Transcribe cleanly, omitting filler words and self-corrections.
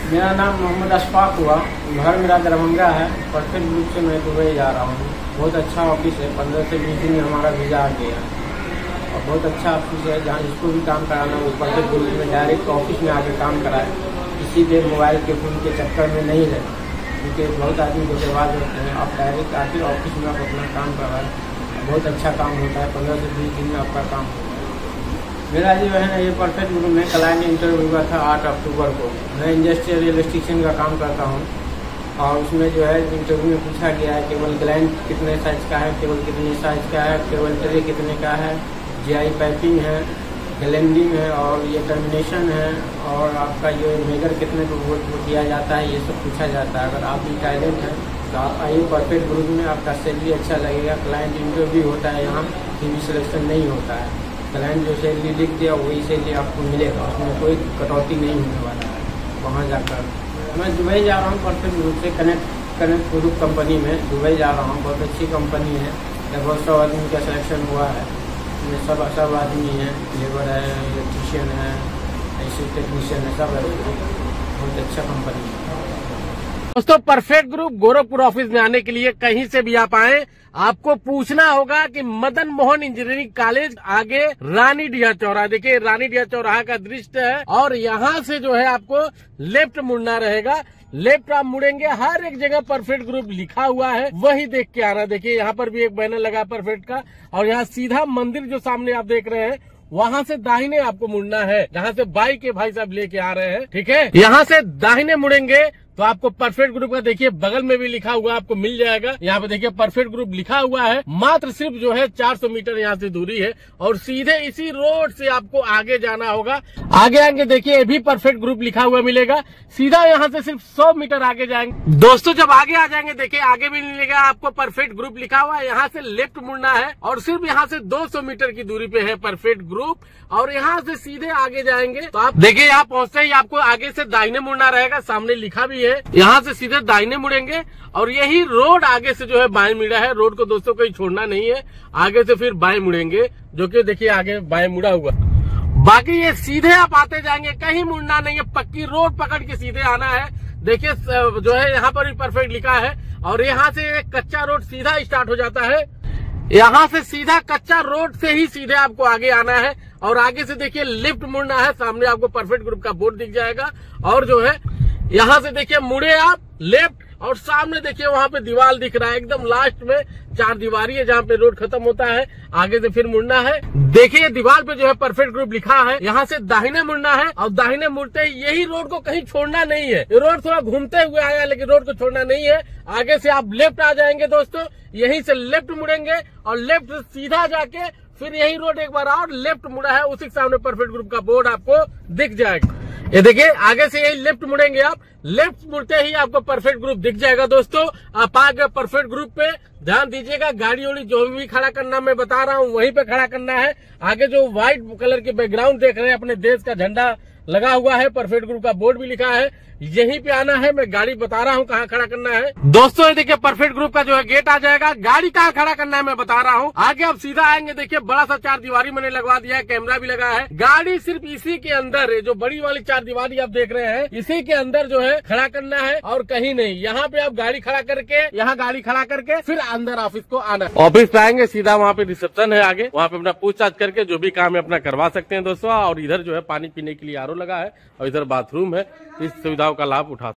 मेरा नाम मोहम्मद अशफाक हुआ। घर मेरा दरभंगा है। परफेक्ट ग्रुप से मैं दुबई जा रहा हूँ। बहुत अच्छा ऑफिस है। 15 से 20 दिन में हमारा वीज़ा आ गया और बहुत अच्छा ऑफिस है। जहाँ जिसको भी काम कराना वो परफेक्ट ग्रुप में डायरेक्ट ऑफिस में आके काम कराए, किसी के मोबाइल के फोन के चक्कर में नहीं रहे, क्योंकि बहुत आदमी धोखेबाज होते हैं। आप डायरेक्ट आके ऑफिस में आप अपना काम करवाएं, बहुत अच्छा काम होता है। 15 से 20 दिन में आपका काम होगा। मेरा जो है ना ये परफेक्ट ग्रुप में क्लाइंट इंटरव्यू हुआ था 8 अक्टूबर को। मैं इंडस्ट्रियल इलेक्ट्रिशियन का काम करता हूँ और उसमें जो है इंटरव्यू में पूछा गया है केबल ग्लैंड कितने साइज का है, केबल कितने साइज का है, केबल ट्रे कितने का है, जीआई पाइपिंग है, ग्लैंडिंग है और ये टर्मिनेशन है और आपका ये मेजर कितने को वोट दिया जाता है, ये सब पूछा जाता है। अगर आप भी टैलेंट हैं तो आप आइए परफेक्ट ग्रुप में। आपका सैलरी अच्छा लगेगा। क्लाइंट इंटरव्यू होता है, यहाँ सीवी सिलेक्शन नहीं होता है। क्लाइंट जो सैलरी लिख दिया वही सैलरी आपको मिलेगा, उसमें कोई कटौती नहीं होने वाला है। वहाँ जाकर मैं दुबई जा रहा हूँ परफेक्ट ग्रुप से। कनेक्ट ग्रुप कंपनी में दुबई जा रहा हूँ। बहुत अच्छी कंपनी है। लगभग 100 आदमी का सिलेक्शन हुआ है। इसमें सब आदमी हैं, लेबर है, इलेक्ट्रीशियन है, ऐसे टेक्नीशियन है, सब है। बहुत अच्छा कंपनी है दोस्तों। परफेक्ट ग्रुप गोरखपुर ऑफिस में आने के लिए कहीं से भी आप आए, आपको पूछना होगा कि मदन मोहन इंजीनियरिंग कॉलेज आगे रानीडीह चौराहा। देखिए रानीडीह चौराहा का दृश्य है और यहाँ से जो है आपको लेफ्ट मुड़ना रहेगा। लेफ्ट आप मुड़ेंगे, हर एक जगह परफेक्ट ग्रुप लिखा हुआ है, वही देख के आना। देखिए यहाँ पर भी एक बैनर लगा परफेक्ट का और यहाँ सीधा मंदिर जो सामने आप देख रहे हैं वहाँ से दाहिने आपको मुड़ना है, जहाँ से बाइक के भाई साहब लेके आ रहे हैं। ठीक है, यहाँ से दाहिने मुड़ेंगे तो आपको परफेक्ट ग्रुप का देखिए बगल में भी लिखा हुआ आपको मिल जाएगा। यहाँ पे देखिए परफेक्ट ग्रुप लिखा हुआ है। मात्र सिर्फ जो है 400 मीटर यहाँ से दूरी है और सीधे इसी रोड से आपको आगे जाना होगा। आगे आएंगे देखिए ये भी परफेक्ट ग्रुप लिखा हुआ मिलेगा। सीधा यहाँ से सिर्फ 100 मीटर आगे जाएंगे। दोस्तों जब आगे आ जाएंगे देखिए आगे भी मिलेगा आपको परफेक्ट ग्रुप लिखा हुआ है। यहाँ से लेफ्ट मुड़ना है और सिर्फ यहाँ से 200 मीटर की दूरी पे है परफेक्ट ग्रुप और यहाँ से सीधे आगे जाएंगे तो आप देखिए यहाँ पहुँचते ही आपको आगे से दाहिने मुड़ना रहेगा। सामने लिखा भी है, यहाँ से सीधे दाहिने मुड़ेंगे और यही रोड आगे से जो है बाएं मुड़ा है। रोड को दोस्तों कहीं छोड़ना नहीं है। आगे से फिर बाएं मुड़ेंगे, जो कि देखिए आगे बाएं मुड़ा हुआ। बाकी ये सीधे आप आते जाएंगे, कहीं मुड़ना नहीं है। पक्की रोड पकड़ के सीधे आना है। देखिए जो है यहाँ पर भी परफेक्ट लिखा है और यहाँ से एक कच्चा रोड सीधा स्टार्ट हो जाता है। यहाँ से सीधा कच्चा रोड से ही सीधे आपको आगे आना है और आगे से देखिए लेफ्ट मुड़ना है। सामने आपको परफेक्ट ग्रुप का बोर्ड दिख जाएगा और जो है यहाँ से देखिए मुड़े आप लेफ्ट और सामने देखिए वहाँ पे दीवार दिख रहा है। एकदम लास्ट में 4 दीवारी है जहाँ पे रोड खत्म होता है। आगे से फिर मुड़ना है। देखिए दीवार पे जो है परफेक्ट ग्रुप लिखा है। यहाँ से दाहिने मुड़ना है और दाहिने मुड़ते ही यही रोड को कहीं छोड़ना नहीं है। ये रोड थोड़ा घूमते हुए आया लेकिन रोड को छोड़ना नहीं है। आगे से आप लेफ्ट आ जाएंगे दोस्तों, यहीं से लेफ्ट मुड़ेंगे और लेफ्ट सीधा जाके फिर यही रोड एक बार और लेफ्ट मुड़ा है, उसी के सामने परफेक्ट ग्रुप का बोर्ड आपको दिख जाएगा। ये देखिए आगे से यही लेफ्ट मुड़ेंगे आप, लेफ्ट मुड़ते ही आपको परफेक्ट ग्रुप दिख जाएगा। दोस्तों आप आ गए परफेक्ट ग्रुप पे। ध्यान दीजिएगा गाड़ी वाड़ी जो भी खड़ा करना मैं बता रहा हूँ वहीं पे खड़ा करना है। आगे जो व्हाइट कलर के बैकग्राउंड देख रहे हैं अपने देश का झंडा लगा हुआ है, परफेक्ट ग्रुप का बोर्ड भी लिखा है, यहीं पे आना है। मैं गाड़ी बता रहा हूँ कहाँ खड़ा करना है। दोस्तों ये देखिए परफेक्ट ग्रुप का जो है गेट आ जाएगा। गाड़ी कहाँ खड़ा करना है मैं बता रहा हूँ। आगे आप सीधा आएंगे देखिए बड़ा सा 4 दीवारी मैंने लगवा दिया है, कैमरा भी लगा है। गाड़ी सिर्फ इसी के अंदर है, जो बड़ी वाली 4 दीवारी आप देख रहे हैं इसी के अंदर जो है खड़ा करना है और कहीं नहीं। यहाँ पे आप गाड़ी खड़ा करके यहाँ गाड़ी खड़ा करके फिर अंदर ऑफिस को आना है। ऑफिस पे आएंगे सीधा वहाँ पे रिसेप्शन है आगे, वहाँ पे अपना पूछताछ करके जो भी काम है अपना करवा सकते हैं दोस्तों। और इधर जो है पानी पीने के लिए आरओ लगा है और इधर बाथरूम है। इस सुविधाओं का लाभ उठा